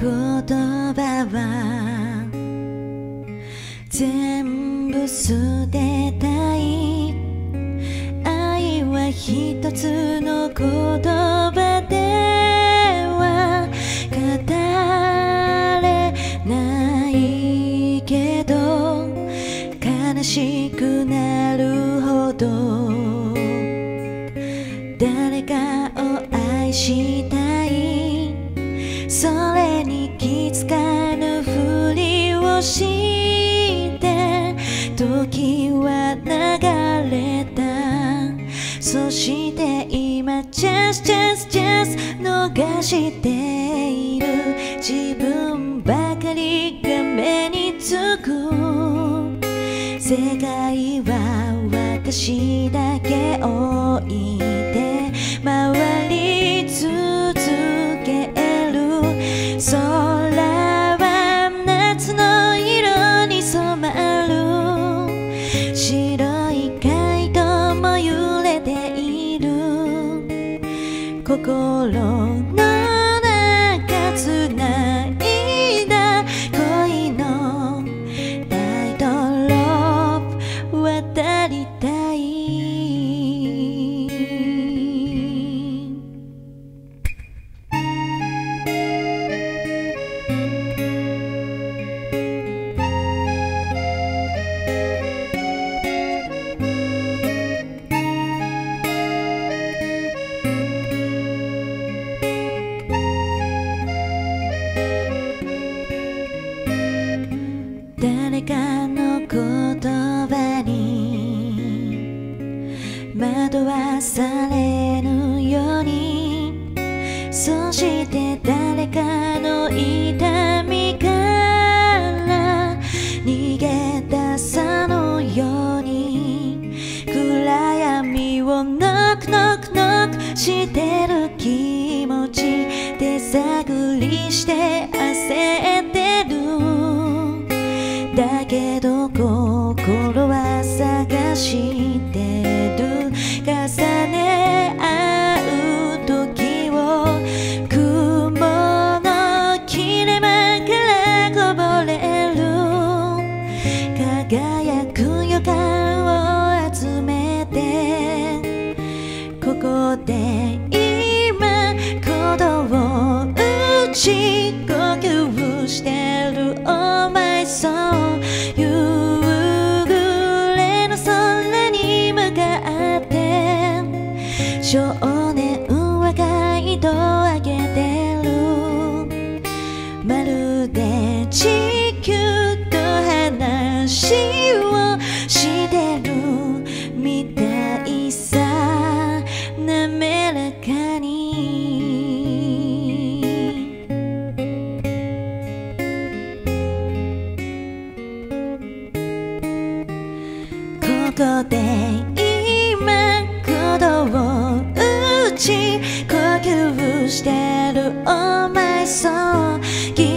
葉は全部捨てたい。愛は一つの言葉では語れないけど、悲しくなるほど誰かを愛したい。それに気づかぬふりをして時は流れた。そして今 just 逃している自分ばかりが目につく。世界は私だけ置いて回り続ける。空は夏の色に染まる。白い街灯も揺れている。心の中つないだ恋のタイトルを渡りたい。誰かの言葉に惑わされぬように、そして誰かの痛みから逃げ出さぬように、暗闇をノックノックノックしてる気持ち手探りして焦ってる。だけど心は探してる。重ね合う時を雲の切れ間からこぼれる。輝く予感を集めてここで今鼓動を打ち呼吸してる。Oh my soul、 夕暮れの空に向かって少年はガイドを上げてる。まるで地球と話をしてるみたいさ、滑らかに。ここで今鼓動を打ち呼吸してる。Oh my soul、